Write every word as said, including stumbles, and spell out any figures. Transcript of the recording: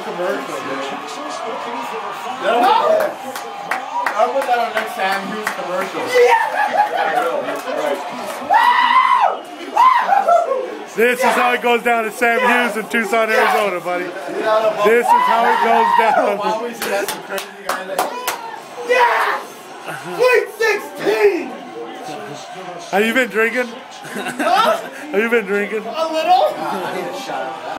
commercial, dude. No! I'll put that on next Sam Hughes commercial. This is how it goes down at Sam Hughes in Tucson, Arizona, buddy. This is how it goes down. Yes! Sweet sixteen! Have you been drinking? Have you been drinking? A little?